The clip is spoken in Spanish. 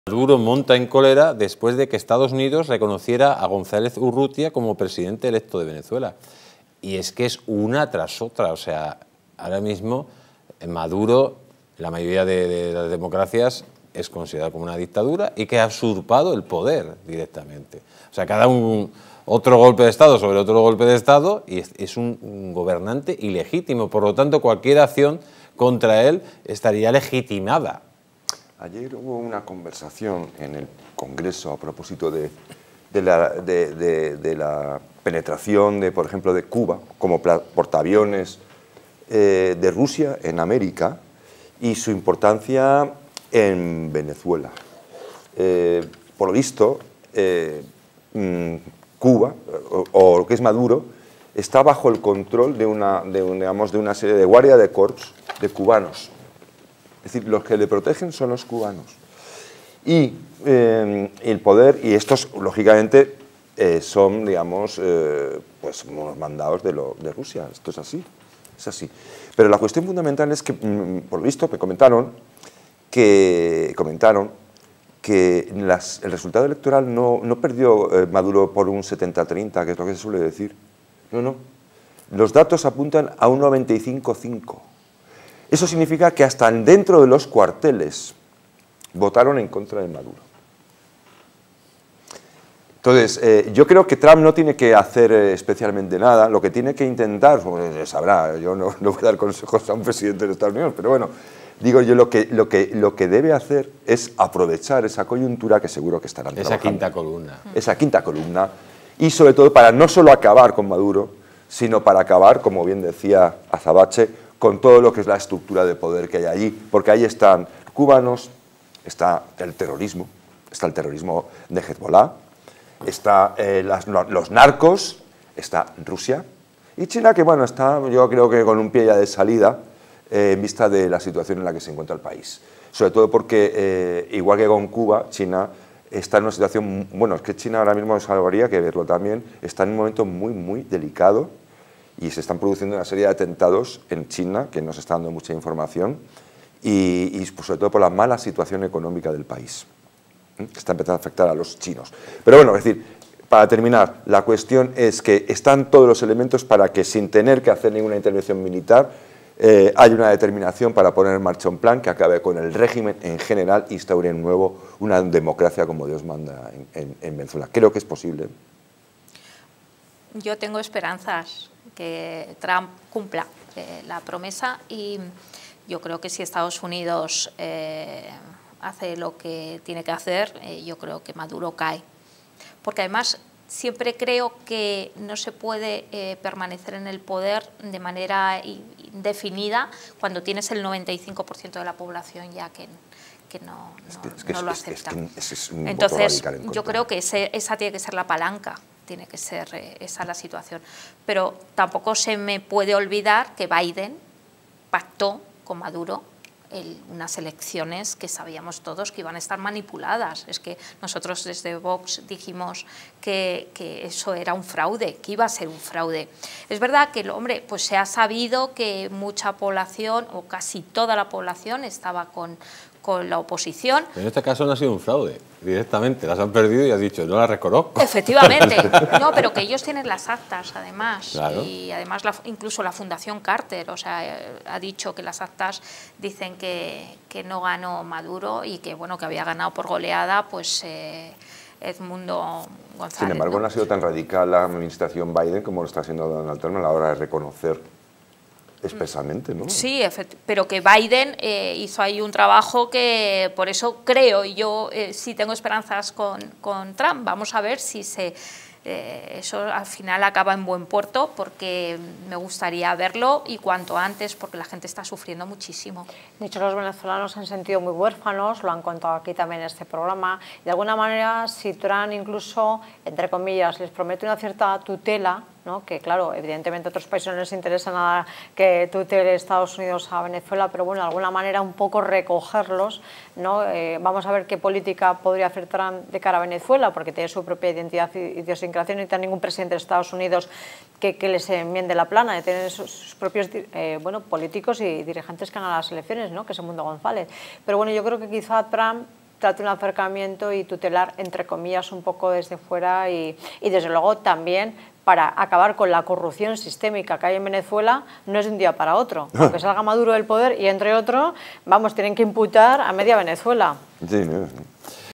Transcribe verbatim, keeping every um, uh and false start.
Maduro monta en cólera después de que Estados Unidos reconociera a González Urrutia como presidente electo de Venezuela. Y es que es una tras otra, o sea, ahora mismo Maduro, la mayoría de, de las democracias, es considerado como una dictadura y que ha usurpado el poder directamente. O sea, cada un otro golpe de Estado sobre otro golpe de Estado y es, es un, un gobernante ilegítimo. Por lo tanto, cualquier acción contra él estaría legitimada. Ayer hubo una conversación en el Congreso a propósito de, de, la, de, de, de la penetración, de, por ejemplo, de Cuba como portaaviones eh, de Rusia en América y su importancia en Venezuela. Eh, por lo visto, eh, Cuba, o, o lo que es Maduro, está bajo el control de una, de, un, digamos, de una serie de guardia de corps de cubanos. Es decir, los que le protegen son los cubanos. Y eh, el poder, y estos, lógicamente, eh, son, digamos, eh, pues, unos mandados de, lo, de Rusia. Esto es así, es así. Pero la cuestión fundamental es que, por lo visto, me comentaron que, comentaron que las, el resultado electoral no, no perdió eh, Maduro por un setenta treinta, que es lo que se suele decir. No, no. Los datos apuntan a un noventa y cinco cinco. Eso significa que hasta dentro de los cuarteles votaron en contra de Maduro. Entonces, eh, yo creo que Trump no tiene que hacer eh, especialmente nada. Lo que tiene que intentar, pues, sabrá, yo no, no voy a dar consejos a un presidente de Estados Unidos, pero bueno, digo yo, lo que, lo que, lo que debe hacer es aprovechar esa coyuntura que seguro que estarán esa trabajando. quinta columna. Esa quinta columna. Y sobre todo para no solo acabar con Maduro, sino para acabar, como bien decía Azabache, con todo lo que es la estructura de poder que hay allí, porque ahí están cubanos, está el terrorismo, está el terrorismo de Hezbollah, está eh, las, los narcos, está Rusia y China, que bueno, está yo creo que con un pie ya de salida eh, en vista de la situación en la que se encuentra el país. Sobre todo porque, eh, igual que con Cuba, China está en una situación, bueno, es que China ahora mismo, es algo habría que verlo también, está en un momento muy, muy delicado. Y se están produciendo una serie de atentados en China, que nos está dando mucha información, y, y pues, sobre todo por la mala situación económica del país, ¿eh? que está empezando a afectar a los chinos. Pero bueno, es decir, para terminar, la cuestión es que están todos los elementos para que, sin tener que hacer ninguna intervención militar, eh, hay una determinación para poner en marcha un plan que acabe con el régimen en general e instaure de nuevo una democracia como Dios manda en, en, en Venezuela. Creo que es posible. Yo tengo esperanzas que Trump cumpla eh, la promesa y yo creo que si Estados Unidos eh, hace lo que tiene que hacer, eh, yo creo que Maduro cae. Porque además siempre creo que no se puede eh, permanecer en el poder de manera indefinida cuando tienes el noventa y cinco por ciento de la población ya que, que no, no, es que, es que no lo acepta. Es que, es que es un Entonces yo creo que ese, esa tiene que ser la palanca. Tiene que ser eh, esa la situación. Pero tampoco se me puede olvidar que Biden pactó con Maduro el, unas elecciones que sabíamos todos que iban a estar manipuladas. Es que nosotros desde Vox dijimos que, que eso era un fraude, que iba a ser un fraude. Es verdad que, hombre, pues se ha sabido que mucha población, o casi toda la población, estaba con, con la oposición. En este caso no ha sido un fraude, directamente, las han perdido y has dicho, no las reconozco. Efectivamente, no, pero que ellos tienen las actas, además, claro. Y además la, incluso la Fundación Carter, o sea, ha dicho que las actas dicen que, que no ganó Maduro y que, bueno, que había ganado por goleada, pues, eh, Edmundo González. Sin embargo, ¿no? no ha sido tan radical la administración Biden como lo está haciendo Donald Trump a la hora de reconocer expresamente, ¿no? Sí, pero que Biden eh, hizo ahí un trabajo que, por eso creo, y yo eh, sí tengo esperanzas con, con Trump. Vamos a ver si se, eh, eso al final acaba en buen puerto, porque me gustaría verlo y cuanto antes, porque la gente está sufriendo muchísimo. De hecho, los venezolanos se han sentido muy huérfanos, lo han contado aquí también en este programa. De alguna manera, si Trump incluso, entre comillas, les promete una cierta tutela, ¿no? Que claro, evidentemente a otros países no les interesa nada que tutele Estados Unidos a Venezuela, pero bueno, de alguna manera un poco recogerlos, ¿no? Eh, vamos a ver qué política podría hacer Trump de cara a Venezuela, porque tiene su propia identidad y idiosincrasia, no tiene ningún presidente de Estados Unidos que, que les enmiende la plana, tienen sus, sus propios eh, bueno, políticos y dirigentes que ganan las elecciones, ¿no? Que es Edmundo González. Pero bueno, yo creo que quizá Trump trate un acercamiento y tutelar, entre comillas, un poco desde fuera y, y desde luego también para acabar con la corrupción sistémica que hay en Venezuela, no es de un día para otro. Aunque salga Maduro del poder y entre otros, vamos, tienen que imputar a media Venezuela. Sí, no.